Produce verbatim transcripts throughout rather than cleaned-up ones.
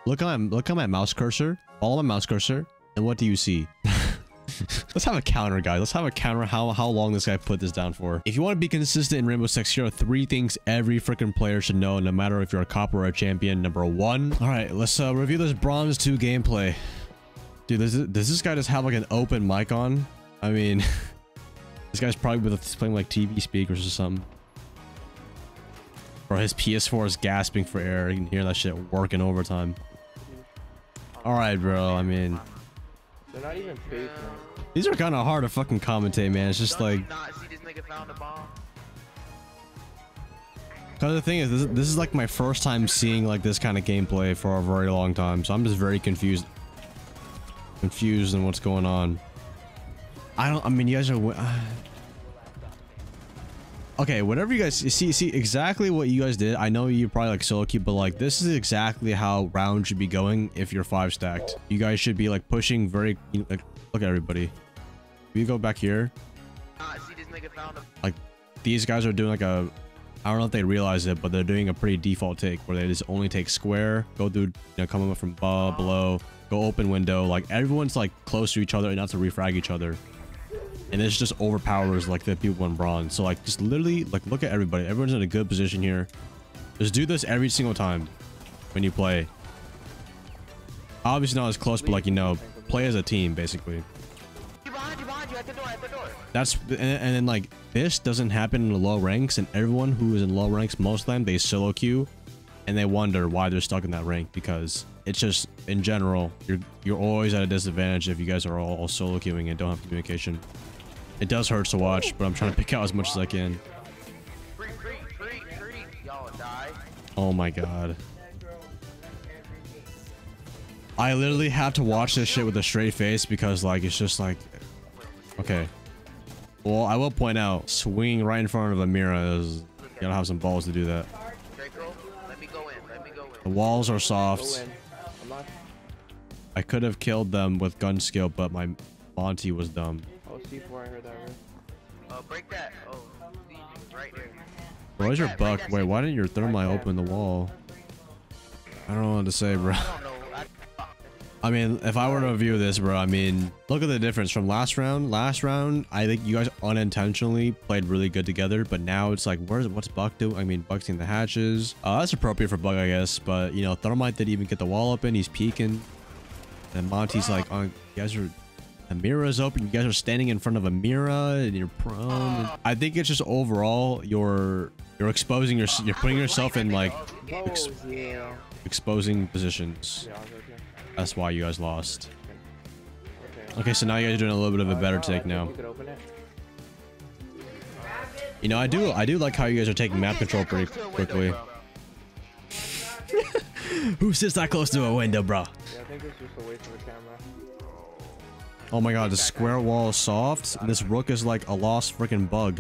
Look at my look at my mouse cursor. Follow my mouse cursor, and what do you see? Let's have a counter, guys. Let's have a counter how how long this guy put this down for. If you want to be consistent in Rainbow Six, here are three things every freaking player should know, no matter if you're a copper or a champion. Number one. All right, let's uh, review this Bronze two gameplay. Dude, does this, does this guy just have like an open mic on? I mean, this guy's probably with playing like T V speakers or something. Or his P S four is gasping for air. You can hear that shit working overtime. All right, bro. I mean, they're not even fake, man. These are kind of hard to fucking commentate, man. It's just like. Cause the thing is, this, this is like my first time seeing like this kind of gameplay for a very long time, so I'm just very confused. Confused in what's going on. I don't. I mean, you guys are. Uh, okay, whatever you guys see, see exactly what you guys did. I know you probably like solo queue, but like this is exactly how round should be going if you're five stacked. You guys should be like pushing very. You know, like, look at everybody. If you go back here, like these guys are doing like a. I don't know if they realize it, but they're doing a pretty default take where they just only take square, go through, you know, come up from above, below, go open window. Like everyone's like close to each other and not to refrag each other. And this just overpowers like the people in bronze. So like just literally like look at everybody. Everyone's in a good position here. Just do this every single time when you play. Obviously not as close, but like, you know, play as a team basically. That's and, and then like this doesn't happen in the low ranks, and everyone who is in low ranks, most of them they solo queue and they wonder why they're stuck in that rank, because it's just in general you're you're always at a disadvantage if you guys are all, all solo queuing and don't have communication. It does hurt to watch, but I'm trying to pick out as much as I can. Oh my god, I literally have to watch this shit with a straight face because like it's just like, okay. Well, I will point out, swinging right in front of Amira is, you gotta have some balls to do that. The walls are soft. I could have killed them with gun skill, but my Monty was dumb. Oh, C four, I heard that right. Oh, break that. Oh, right there. Where's your buck? Wait, why didn't your thermite open the wall? I don't know what to say, bro. I mean, if I were to review this, bro, I mean, look at the difference from last round. Last round, I think you guys unintentionally played really good together, but now it's like, where's what's Buck doing? I mean, Buck's in the hatches. Uh, that's appropriate for Buck, I guess, but you know, Thermite didn't even get the wall open. He's peeking, and Monty's like, on. You guys are. Amira's open. You guys are standing in front of Amira, and you're prone. I think it's just overall, you're you're exposing your, you're putting yourself in like ex exposing positions. That's why you guys lost. Okay, so now you guys are doing a little bit of a better take now. You know, I do I do like how you guys are taking map control pretty quickly. Who sits that close to a window, bro? Yeah, I think it's just away from the camera. Oh my god, the square wall is soft. And this rook is like a lost freaking bug.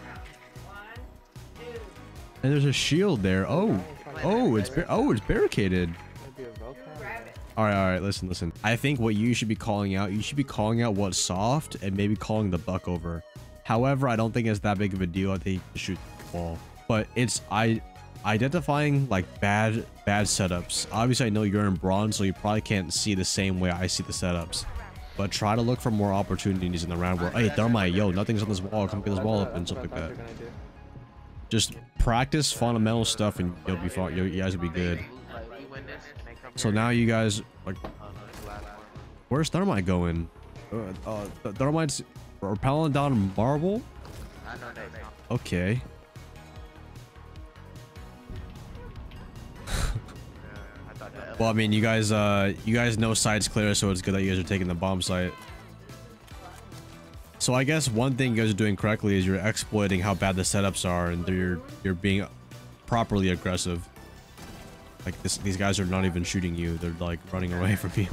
And there's a shield there. Oh, oh, it's oh, it's barricaded. All right, all right, listen, listen. I think what you should be calling out, you should be calling out what's soft and maybe calling the buck over. However, I don't think it's that big of a deal. I think you should shoot the wall. But it's I identifying like bad bad setups. Obviously, I know you're in bronze, so you probably can't see the same way I see the setups. But try to look for more opportunities in the round where, hey, Thermite, yo, nothing's on this wall. Come get this wall up and stuff like that. Just practice fundamental stuff and you'll be fine. You guys will be good. So now you guys like, where's Thermite going? Uh, uh Thermite's rappelling down marble. Okay. Well, I mean, you guys, uh, you guys know side's clear, so it's good that you guys are taking the bomb site. So I guess one thing you guys are doing correctly is you're exploiting how bad the setups are, and you're you're being properly aggressive. Like this, these guys are not even shooting you; they're like running away from you.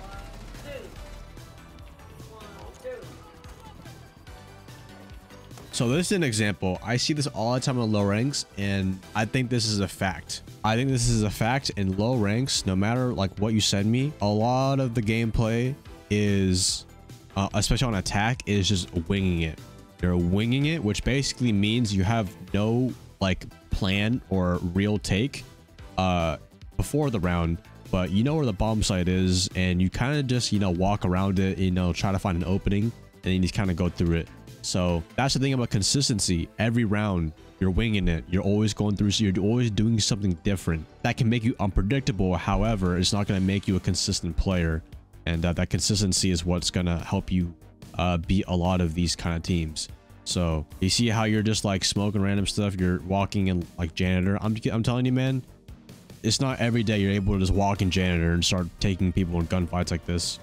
So this is an example. I see this all the time in low ranks, and I think this is a fact. I think this is a fact in low ranks. No matter like what you send me, a lot of the gameplay is, uh, especially on attack, is just winging it. You're winging it, which basically means you have no like plan or real take uh, before the round. but you know where the bomb site is, and you kind of just, you know, walk around it, you know, try to find an opening, and then you just kind of go through it. So that's the thing about consistency. Every round, you're winging it. You're always going through, so you're always doing something different. That can make you unpredictable. However, it's not going to make you a consistent player. And uh, that consistency is what's going to help you uh, beat a lot of these kind of teams. So you see how you're just like smoking random stuff. You're walking in like janitor. I'm, I'm telling you, man, it's not every day you're able to just walk in janitor and start taking people in gunfights like this.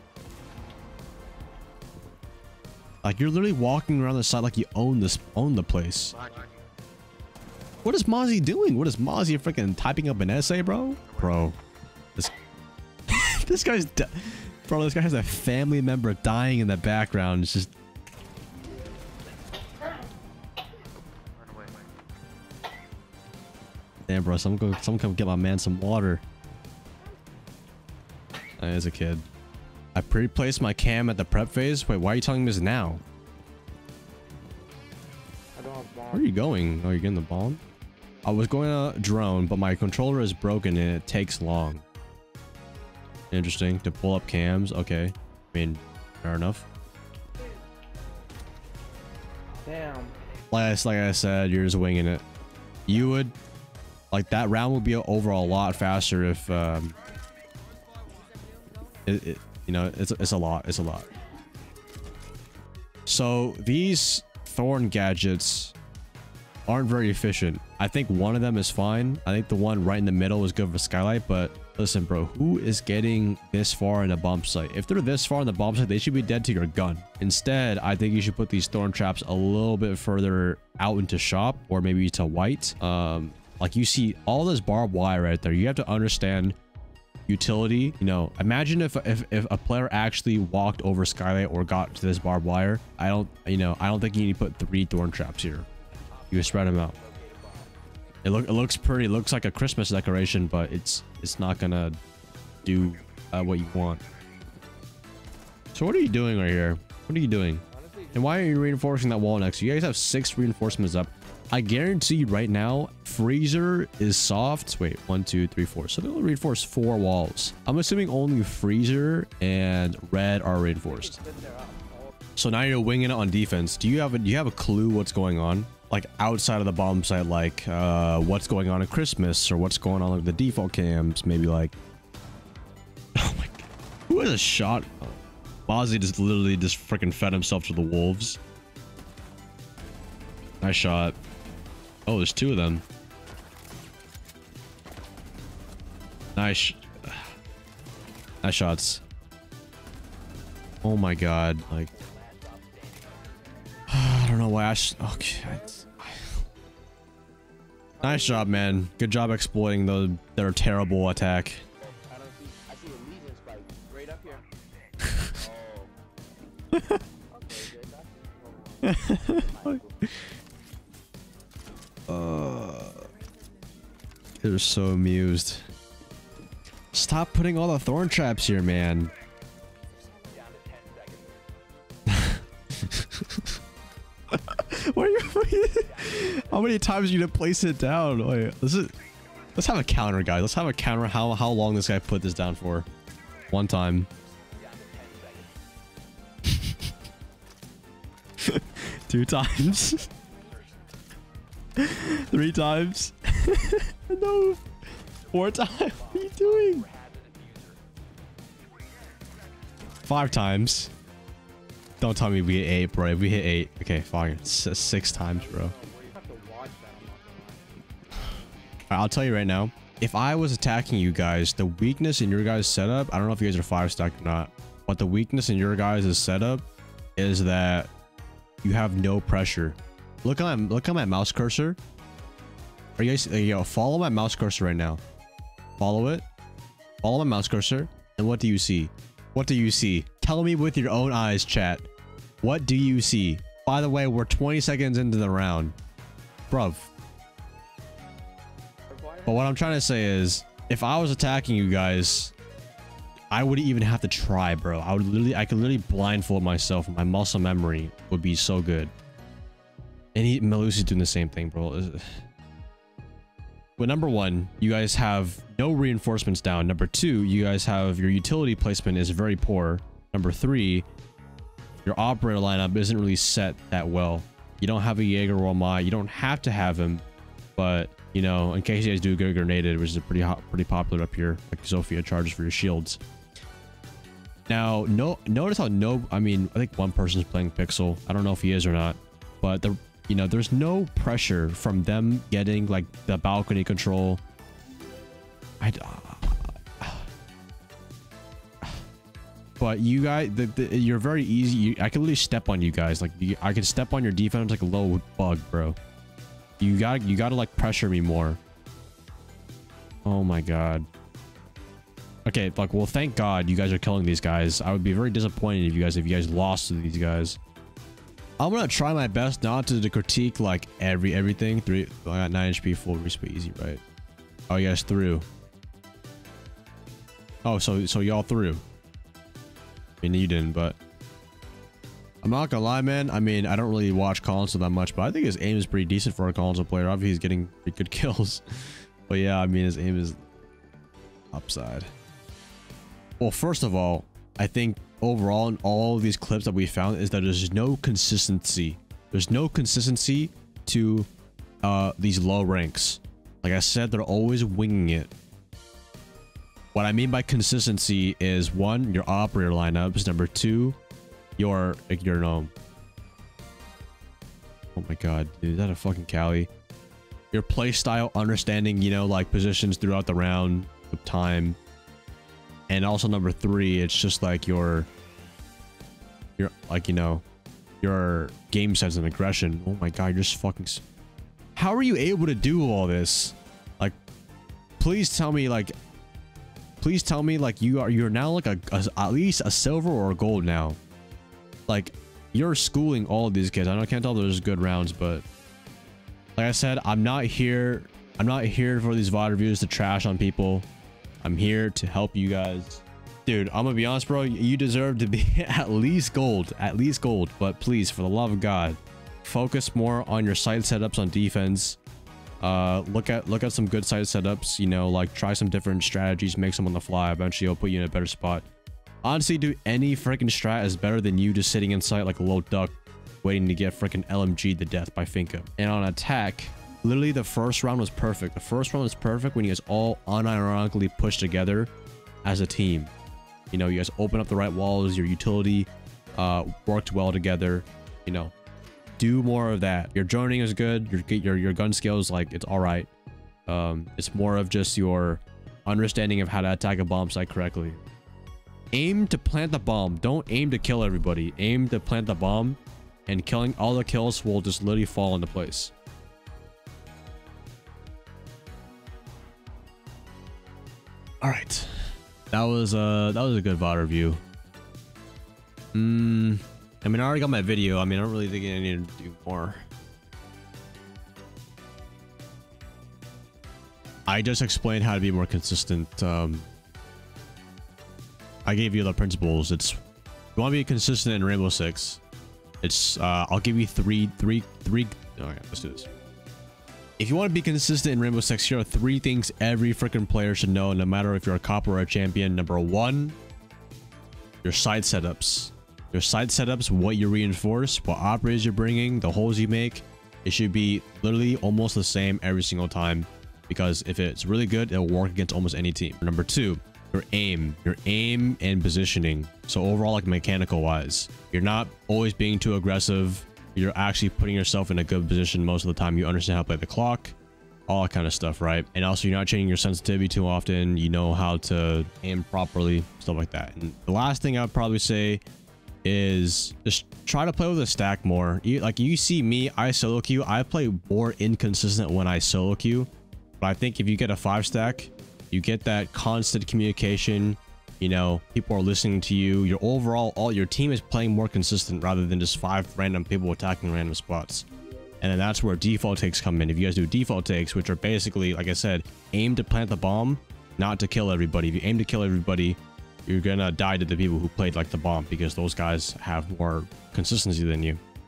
Like you're literally walking around the side like you own this, own the place. What is Mozzie doing? What is Mozzie freaking typing up an essay, bro? Bro, this this guy's, bro, this guy has a family member dying in the background. It's just. Damn, bro, someone go, someone come get my man some water. As a kid. I pre-placed my cam at the prep phase. Wait, why are you telling me this now? I don't have bombs. Where are you going? Oh, you're getting the bomb? I was going to drone, but my controller is broken and it takes long. Interesting. To pull up cams. Okay. I mean, fair enough. Damn. Like, like I said, you're just winging it. You would... Like, that round would be over a lot faster if... Um, it, it, you know, it's, it's a lot. It's a lot. So, these Thorn gadgets aren't very efficient. I think one of them is fine. I think the one right in the middle is good for Skylight, but listen, bro, who is getting this far in a bomb site? If they're this far in the bomb site, they should be dead to your gun. Instead, I think you should put these Thorn traps a little bit further out into shop, or maybe to white. Um, like you see all this barbed wire right there. You have to understand utility. You know, imagine if, if, if a player actually walked over Skylight or got to this barbed wire. I don't, you know, I don't think you need to put three Thorn traps here. You spread them out. It look it looks pretty. It looks like a Christmas decoration, but it's it's not gonna do uh, what you want. So what are you doing right here? What are you doing? And why are you reinforcing that wall next to you? You guys have six reinforcements up. I guarantee you right now, Freezer is soft. Wait, one, two, three, four. So they'll reinforce four walls. I'm assuming only Freezer and Red are reinforced. So now you're winging it on defense. Do you have a do you have a clue what's going on? Like outside of the bomb site, like uh, what's going on at Christmas or what's going on with the default cams? Maybe like, oh my god, who has a shot? Oh, Mozzie just literally just freaking fed himself to the wolves. Nice shot. Oh, there's two of them. Nice, nice shots. Oh my god, like. I don't know why I sh okay. Nice job, man. Good job exploiting the their terrible attack. I don't see. I see a Legion spike right up here. Oh. uh, they're so amused. Stop putting all the Thorn traps here, man. What are you, what are you, how many times are you to place it down? Wait, let's let's have a counter, guys. Let's have a counter. How how long this guy put this down for? One time. Two times. Three times. No. Four times. What are you doing? Five times. Don't tell me we hit eight, bro. If we hit eight, okay, fine. S six times, bro. I'll tell you right now. If I was attacking you guys, the weakness in your guys' setup, I don't know if you guys are five stacked or not, but the weakness in your guys' setup is that you have no pressure. Look at my look at my mouse cursor. Are you guys? Uh, yo, follow my mouse cursor right now. Follow it. Follow my mouse cursor, and what do you see? What do you see? Tell me with your own eyes, chat. What do you see? By the way, we're twenty seconds into the round. Bruv. But what I'm trying to say is, if I was attacking you guys, I wouldn't even have to try, bro. I would literally, I could literally blindfold myself. My muscle memory would be so good. And he, Melusi's doing the same thing, bro. Well, number one, you guys have no reinforcements down. Number two, you guys have your utility placement is very poor. Number three, your operator lineup isn't really set that well. You don't have a Jaeger or Mai. You don't have to have him, but you know, in case you guys do get grenaded, which is a pretty hot, pretty popular up here, like Zofia charges for your shields. Now, no, notice how no, I mean, I think one person's playing Pixel. I don't know if he is or not, but the, you know, there's no pressure from them getting like the balcony control. I, uh, but you guys, the, the, you're very easy. You, I can literally step on you guys. Like you, I can step on your defense like a little bug, bro. You got, you got to like pressure me more. Oh my god. Okay, like, well, thank God you guys are killing these guys. I would be very disappointed if you guys if you guys lost to these guys. I'm gonna try my best not to, to critique like every everything. Three, I got nine H P, full respawn, easy, right? Oh, you guys through. Oh, so so y'all through. I mean, you didn't, but I'm not gonna lie, man. I mean, I don't really watch console that much, but I think his aim is pretty decent for a console player. Obviously, he's getting pretty good kills. But yeah, I mean, his aim is upside. Well, first of all, I think overall in all of these clips that we found is that there's no consistency. There's no consistency to uh, these low ranks. Like I said, they're always winging it. What I mean by consistency is one, your operator lineups. Number two, your like your no. Oh my god, dude, is that a fucking Cali? Your play style, understanding, you know, like positions throughout the round of time. And also number three, it's just like your, your like, you know, your game sense and aggression. Oh my god, you're just fucking... How are you able to do all this? Like, please tell me, like, please tell me, like, you are, you're now like a, a at least a silver or a gold now. Like, you're schooling all of these kids. I, don't, I can't tell if there's good rounds, but like I said, I'm not here. I'm not here for these V O D reviews to trash on people. I'm here to help you guys. Dude, I'm gonna be honest, bro. You deserve to be at least gold. At least gold. But please, for the love of God, focus more on your site setups on defense. Uh, look at look at some good site setups. You know, like try some different strategies. Make some on the fly. Eventually, it'll put you in a better spot. Honestly, dude, any freaking strat is better than you just sitting in sight like a little duck, waiting to get freaking L M G'd to death by Finka. And on attack, literally the first round was perfect. The first round was perfect when you guys all unironically pushed together as a team. You know, you guys open up the right walls, your utility uh, worked well together. You know, do more of that. Your droning is good. Your your your gun skills, like, it's all right. Um, it's more of just your understanding of how to attack a bomb site correctly. Aim to plant the bomb. Don't aim to kill everybody. Aim to plant the bomb, and killing all the kills will just literally fall into place. All right, that was uh that was a good V O D review. Hmm. I mean, I already got my video. I mean, I don't really think I need to do more. I just explained how to be more consistent. Um, I gave you the principles. It's, you want to be consistent in Rainbow Six. It's uh, I'll give you three, three, three. Okay, let's do this. If you want to be consistent in Rainbow Six, here are three things every freaking player should know, no matter if you're a copper or a champion. Number one, your side setups. Your side setups, what you reinforce, what operators you're bringing, the holes you make. It should be literally almost the same every single time, because if it's really good, it'll work against almost any team. Number two, your aim. Your aim and positioning. So overall, like mechanical wise, you're not always being too aggressive. You're actually putting yourself in a good position most of the time. You understand how to play the clock, all that kind of stuff, right? And also, you're not changing your sensitivity too often. You know how to aim properly, stuff like that. And the last thing I would probably say is just try to play with a stack more. You, like you see me, I solo queue. I play more inconsistent when I solo queue, but I think if you get a five stack, you get that constant communication. You know, people are listening to you. Your overall, all your team is playing more consistent rather than just five random people attacking random spots. And then that's where default takes come in. If you guys do default takes, which are basically, like I said, aim to plant the bomb, not to kill everybody. If you aim to kill everybody, you're gonna die to the people who played like the bomb, because those guys have more consistency than you.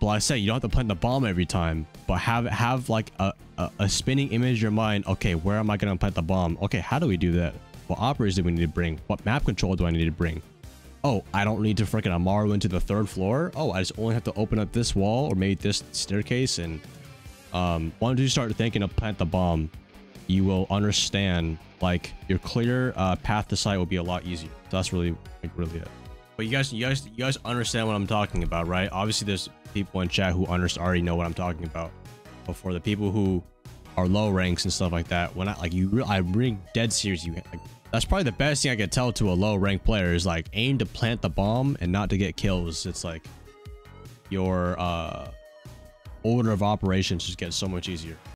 But like I said, you don't have to plant the bomb every time, but have have like a, a, a spinning image in your mind. Okay, where am I going to plant the bomb? Okay, how do we do that? What operators do we need to bring? What map control do I need to bring? Oh, I don't need to freaking Amaru into the third floor. Oh, I just only have to open up this wall or maybe this staircase. And um, once you start thinking of plant the bomb, you will understand like your clear uh, path to sight will be a lot easier. So that's really like really it. But you guys, you guys, you guys understand what I'm talking about, right? Obviously, there's people in chat who understand already know what I'm talking about. But for the people who are low ranks and stuff like that, when I like you, re I'm really dead serious. You like, that's probably the best thing I could tell to a low rank player is like aim to plant the bomb and not to get kills. It's like your uh, order of operations just gets so much easier.